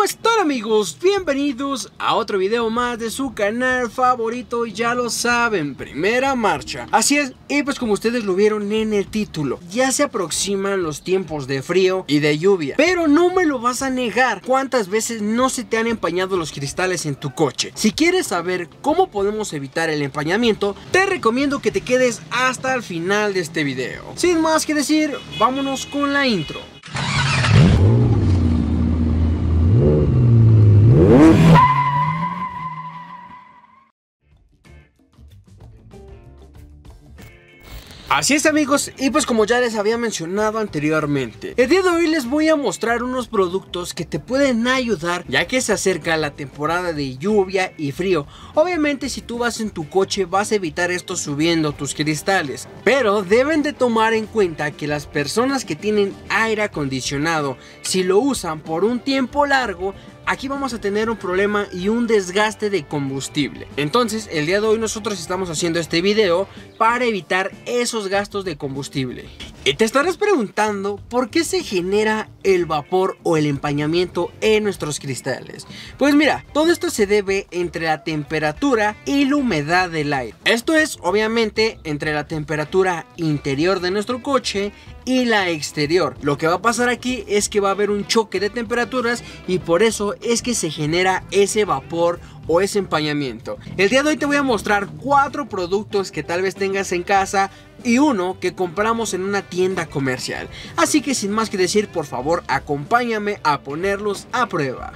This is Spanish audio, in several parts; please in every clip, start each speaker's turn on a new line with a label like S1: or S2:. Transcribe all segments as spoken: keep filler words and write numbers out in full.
S1: están, amigos? Bienvenidos a otro video más de su canal favorito. Ya lo saben, Primera Marcha. Así es, y pues como ustedes lo vieron en el título, ya se aproximan los tiempos de frío y de lluvia. Pero no me lo vas a negar, ¿cuántas veces no se te han empañado los cristales en tu coche? Si quieres saber cómo podemos evitar el empañamiento, te recomiendo que te quedes hasta el final de este video. Sin más que decir, vámonos con la intro. Así es, amigos, y pues como ya les había mencionado anteriormente, el día de hoy les voy a mostrar unos productos que te pueden ayudar, ya que se acerca la temporada de lluvia y frío. Obviamente si tú vas en tu coche vas a evitar esto subiendo tus cristales, pero deben de tomar en cuenta que las personas que tienen aire acondicionado, si lo usan por un tiempo largo, aquí vamos a tener un problema y un desgaste de combustible. Entonces el día de hoy nosotros estamos haciendo este video para evitar esos gastos de combustible. Y te estarás preguntando por qué se genera el vapor o el empañamiento en nuestros cristales. Pues mira, todo esto se debe entre la temperatura y la humedad del aire. Esto es obviamente entre la temperatura interior de nuestro coche y la exterior. Lo que va a pasar aquí es que va a haber un choque de temperaturas y por eso es que se genera ese vapor o ese empañamiento. El día de hoy te voy a mostrar cuatro productos que tal vez tengas en casa y uno que compramos en una tienda comercial. Así que sin más que decir, por favor acompáñame a ponerlos a prueba.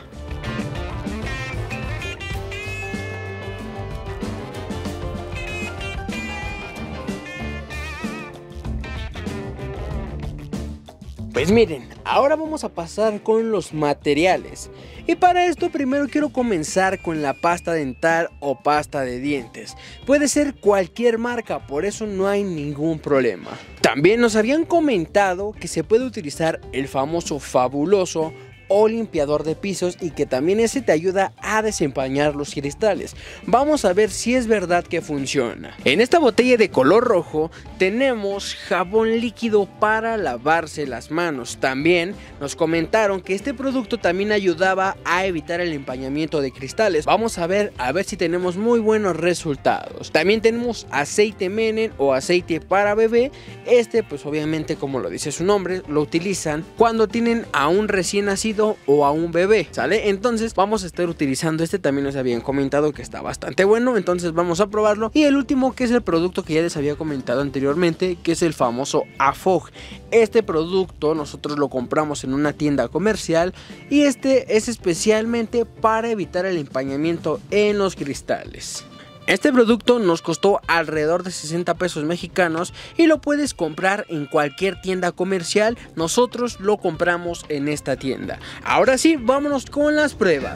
S1: Pues miren, ahora vamos a pasar con los materiales. Y para esto primero quiero comenzar con la pasta dental o pasta de dientes. Puede ser cualquier marca, por eso no hay ningún problema. También nos habían comentado que se puede utilizar el famoso Fabuloso o limpiador de pisos y que también ese te ayuda a desempañar los cristales. Vamos a ver si es verdad que funciona. En esta botella de color rojo tenemos jabón líquido para lavarse las manos. También nos comentaron que este producto también ayudaba a evitar el empañamiento de cristales. Vamos a ver a ver si tenemos muy buenos resultados. También tenemos aceite Menem o aceite para bebé. Este pues obviamente, como lo dice su nombre, lo utilizan cuando tienen a un recién nacido o a un bebé, ¿sale? Entonces vamos a estar utilizando este. También nos habían comentado que está bastante bueno, entonces vamos a probarlo. Y el último, que es el producto que ya les había comentado anteriormente, que es el famoso Afog. Este producto nosotros lo compramos en una tienda comercial y este es especialmente para evitar el empañamiento en los cristales. Este producto nos costó alrededor de sesenta pesos mexicanos y lo puedes comprar en cualquier tienda comercial. Nosotros lo compramos en esta tienda. Ahora sí, vámonos con las pruebas.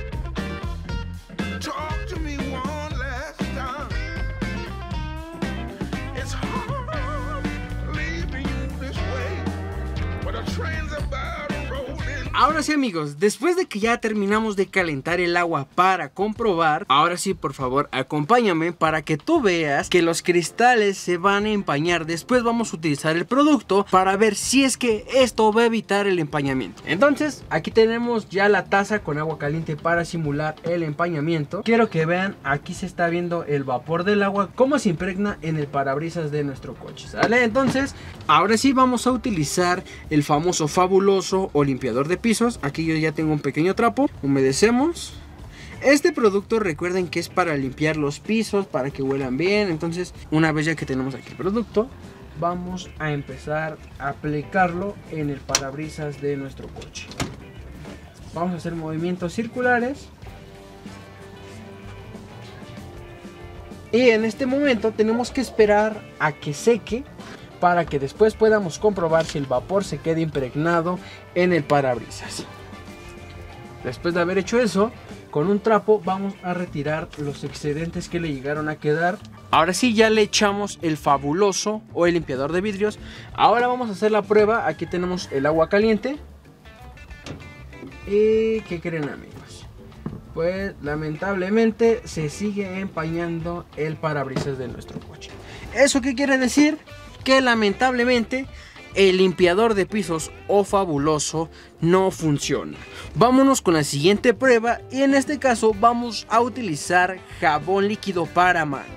S1: Ahora sí, amigos, después de que ya terminamos de calentar el agua para comprobar, ahora sí, por favor, acompáñame para que tú veas que los cristales se van a empañar. Después vamos a utilizar el producto para ver si es que esto va a evitar el empañamiento. Entonces, aquí tenemos ya la taza con agua caliente para simular el empañamiento. Quiero que vean, aquí se está viendo el vapor del agua, cómo se impregna en el parabrisas de nuestro coche, ¿sale? Entonces, ahora sí vamos a utilizar el famoso Fabuloso o limpiador de pisos. Aquí yo ya tengo un pequeño trapo, humedecemos. Este producto recuerden que es para limpiar los pisos, para que huelan bien. Entonces una vez ya que tenemos aquí el producto, vamos a empezar a aplicarlo en el parabrisas de nuestro coche. Vamos a hacer movimientos circulares. Y en este momento tenemos que esperar a que seque, para que después podamos comprobar si el vapor se queda impregnado en el parabrisas. Después de haber hecho eso, con un trapo vamos a retirar los excedentes que le llegaron a quedar. Ahora sí, ya le echamos el Fabuloso o el limpiador de vidrios. Ahora vamos a hacer la prueba. Aquí tenemos el agua caliente. ¿Y qué creen, amigos? Pues lamentablemente se sigue empañando el parabrisas de nuestro coche. ¿Eso qué quiere decir? Que lamentablemente el limpiador de pisos O Fabuloso no funciona. Vámonos con la siguiente prueba y en este caso vamos a utilizar jabón líquido para manos.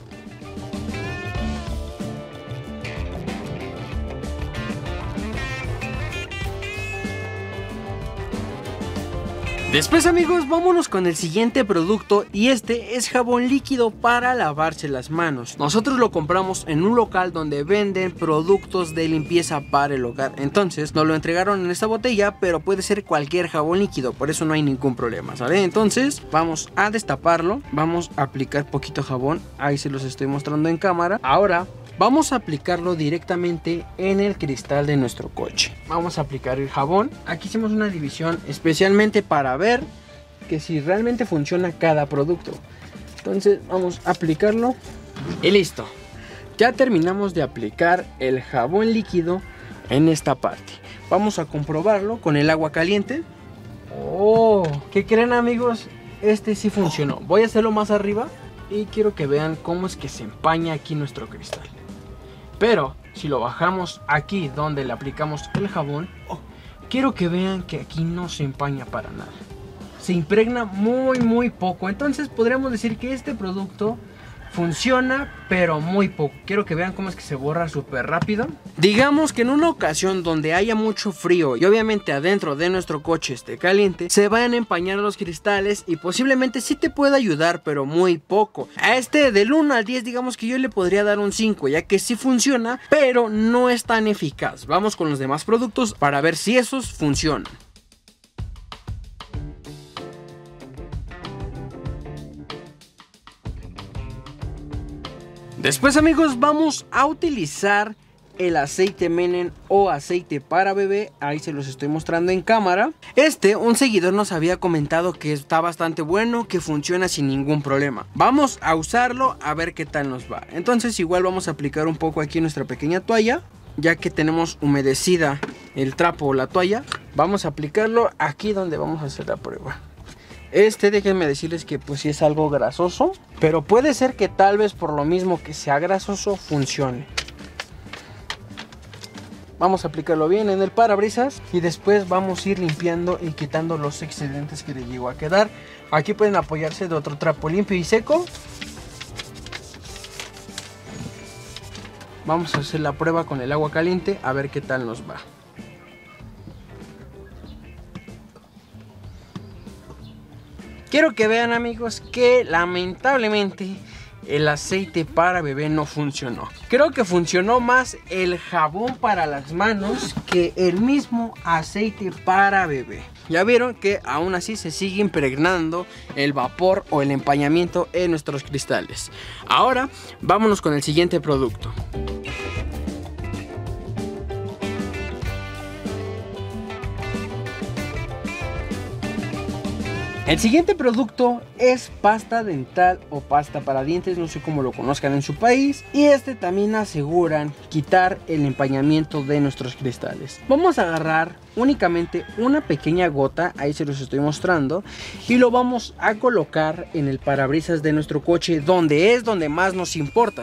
S1: Después, amigos, vámonos con el siguiente producto y este es jabón líquido para lavarse las manos. Nosotros lo compramos en un local donde venden productos de limpieza para el hogar. Entonces nos lo entregaron en esta botella, pero puede ser cualquier jabón líquido, por eso no hay ningún problema, ¿sale? Entonces vamos a destaparlo, vamos a aplicar poquito jabón, ahí se los estoy mostrando en cámara. Ahora vamos a aplicarlo directamente en el cristal de nuestro coche. Vamos a aplicar el jabón. Aquí hicimos una división especialmente para ver que si realmente funciona cada producto. Entonces vamos a aplicarlo y listo. Ya terminamos de aplicar el jabón líquido en esta parte. Vamos a comprobarlo con el agua caliente. Oh, ¿qué creen, amigos? Este sí funcionó. Voy a hacerlo más arriba y quiero que vean cómo es que se empaña aquí nuestro cristal. Pero si lo bajamos aquí donde le aplicamos el jabón, oh, quiero que vean que aquí no se empaña para nada. Se impregna muy muy poco. Entonces podríamos decir que este producto funciona pero muy poco. Quiero que vean cómo es que se borra súper rápido. Digamos que en una ocasión donde haya mucho frío y obviamente adentro de nuestro coche esté caliente, se van a empañar los cristales y posiblemente sí te pueda ayudar, pero muy poco. A este del uno al diez digamos que yo le podría dar un cinco, ya que sí funciona, pero no es tan eficaz. Vamos con los demás productos para ver si esos funcionan. Después, amigos, vamos a utilizar el aceite Menem o aceite para bebé. Ahí se los estoy mostrando en cámara. Este, un seguidor nos había comentado que está bastante bueno, que funciona sin ningún problema. Vamos a usarlo a ver qué tal nos va. Entonces igual vamos a aplicar un poco aquí en nuestra pequeña toalla, ya que tenemos humedecida el trapo o la toalla. Vamos a aplicarlo aquí donde vamos a hacer la prueba. Este, déjenme decirles que pues sí es algo grasoso, pero puede ser que tal vez por lo mismo que sea grasoso funcione. Vamos a aplicarlo bien en el parabrisas y después vamos a ir limpiando y quitando los excedentes que le llegó a quedar. Aquí pueden apoyarse de otro trapo limpio y seco. Vamos a hacer la prueba con el agua caliente a ver qué tal nos va. Quiero que vean, amigos, que lamentablemente el aceite para bebé no funcionó. Creo que funcionó más el jabón para las manos que el mismo aceite para bebé. Ya vieron que aún así se sigue impregnando el vapor o el empañamiento en nuestros cristales. Ahora vámonos con el siguiente producto. El siguiente producto es pasta dental o pasta para dientes, no sé cómo lo conozcan en su país. Y este también aseguran quitar el empañamiento de nuestros cristales. Vamos a agarrar únicamente una pequeña gota, ahí se los estoy mostrando, y lo vamos a colocar en el parabrisas de nuestro coche, donde es donde más nos importa.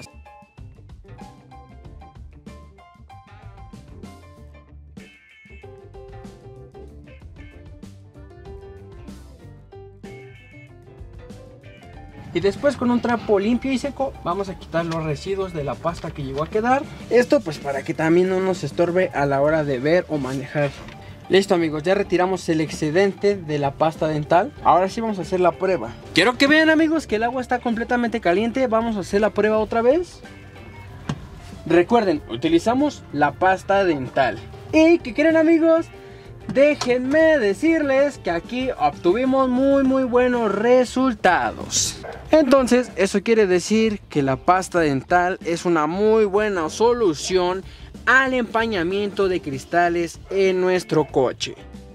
S1: Y después con un trapo limpio y seco vamos a quitar los residuos de la pasta que llegó a quedar. Esto pues para que también no nos estorbe a la hora de ver o manejar. Listo, amigos, ya retiramos el excedente de la pasta dental. Ahora sí vamos a hacer la prueba. Quiero que vean, amigos, que el agua está completamente caliente. Vamos a hacer la prueba otra vez. Recuerden, utilizamos la pasta dental. ¿Y qué quieren, amigos? Déjenme decirles que aquí obtuvimos muy muy buenos resultados. Entonces eso quiere decir que la pasta dental es una muy buena solución al empañamiento de cristales en nuestro coche.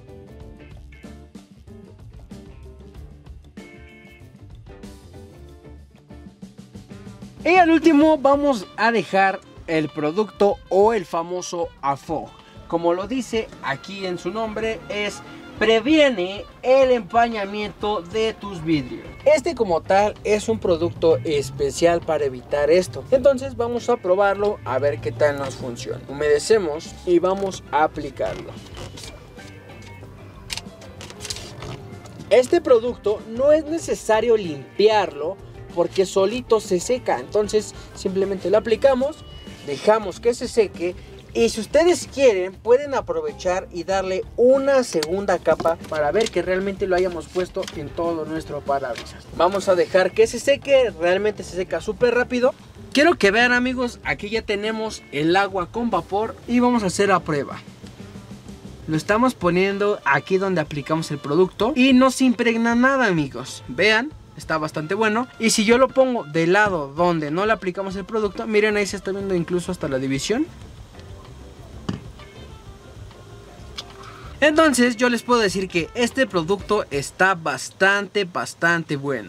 S1: Y al último vamos a dejar el producto o el famoso A F O. Como lo dice aquí en su nombre, es previene el empañamiento de tus vidrios. Este como tal es un producto especial para evitar esto. Entonces vamos a probarlo a ver qué tal nos funciona. Humedecemos y vamos a aplicarlo. Este producto no es necesario limpiarlo porque solito se seca. Entonces simplemente lo aplicamos, dejamos que se seque. Y si ustedes quieren, pueden aprovechar y darle una segunda capa para ver que realmente lo hayamos puesto en todo nuestro parabrisas. Vamos a dejar que se seque, realmente se seca súper rápido. Quiero que vean, amigos, aquí ya tenemos el agua con vapor y vamos a hacer la prueba. Lo estamos poniendo aquí donde aplicamos el producto y no se impregna nada, amigos. Vean, está bastante bueno. Y si yo lo pongo del lado donde no le aplicamos el producto, miren, ahí se está viendo incluso hasta la división. Entonces yo les puedo decir que este producto está bastante, bastante bueno.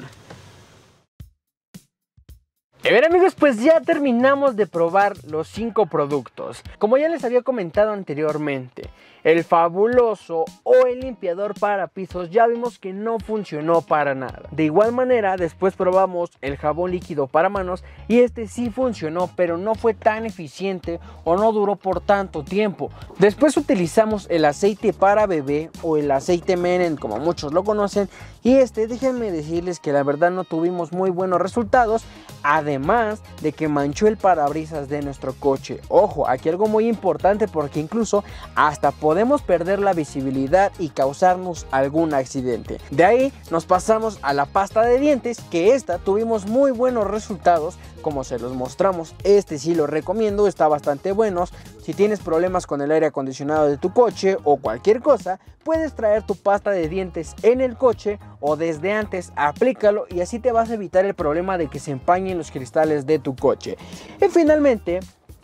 S1: A ver, amigos, pues ya terminamos de probar los cinco productos. Como ya les había comentado anteriormente, el fabuloso o el limpiador para pisos ya vimos que no funcionó para nada. De igual manera, después probamos el jabón líquido para manos y este sí funcionó, pero no fue tan eficiente o no duró por tanto tiempo. Después utilizamos el aceite para bebé o el aceite Menen, como muchos lo conocen, y este, déjenme decirles que la verdad no tuvimos muy buenos resultados, además de que manchó el parabrisas de nuestro coche. Ojo, aquí algo muy importante, porque incluso hasta podemos perder la visibilidad y causarnos algún accidente. De ahí nos pasamos a la pasta de dientes, que esta tuvimos muy buenos resultados, como se los mostramos. Este sí lo recomiendo, está bastante bueno. Si tienes problemas con el aire acondicionado de tu coche o cualquier cosa, puedes traer tu pasta de dientes en el coche o desde antes aplícalo y así te vas a evitar el problema de que se empañen los cristales de tu coche. Y finalmente,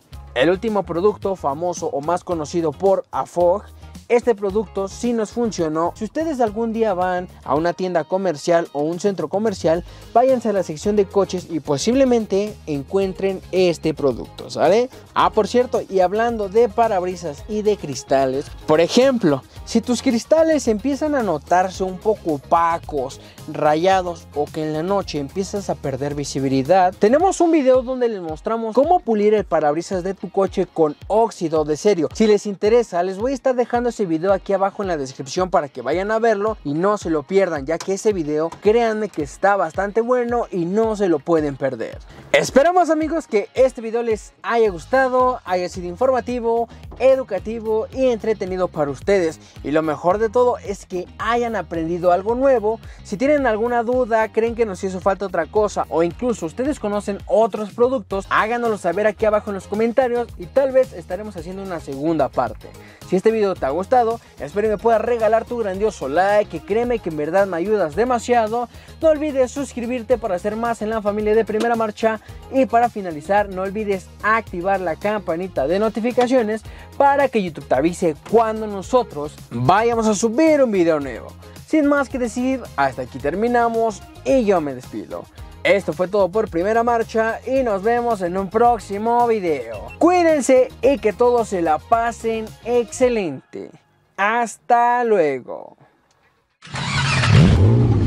S1: el último producto famoso o más conocido por A F O G. Este producto sí nos funcionó. Si ustedes algún día van a una tienda comercial o un centro comercial, váyanse a la sección de coches y posiblemente encuentren este producto, ¿sale? Ah, por cierto, y hablando de parabrisas y de cristales, por ejemplo, si tus cristales empiezan a notarse un poco opacos, rayados o que en la noche empiezas a perder visibilidad, tenemos un video donde les mostramos cómo pulir el parabrisas de tu coche con óxido de cerio. Si les interesa, les voy a estar dejando ese video aquí abajo en la descripción para que vayan a verlo y no se lo pierdan, ya que ese video, créanme que está bastante bueno y no se lo pueden perder. Esperamos, amigos, que este video les haya gustado, haya sido informativo, educativo y entretenido para ustedes, y lo mejor de todo es que hayan aprendido algo nuevo. Si tienen alguna duda, creen que nos hizo falta otra cosa o incluso ustedes conocen otros productos, háganoslo saber aquí abajo en los comentarios y tal vez estaremos haciendo una segunda parte. Si este video te ha gustado, espero que me puedas regalar tu grandioso like, que créeme que en verdad me ayudas demasiado. No olvides suscribirte para hacer más en la familia de Primera Marcha. Y para finalizar, no olvides activar la campanita de notificaciones para que YouTube te avise cuando nosotros vayamos a subir un video nuevo. Sin más que decir, hasta aquí terminamos y yo me despido. Esto fue todo por Primera Marcha y nos vemos en un próximo video. Cuídense y que todos se la pasen excelente. Hasta luego.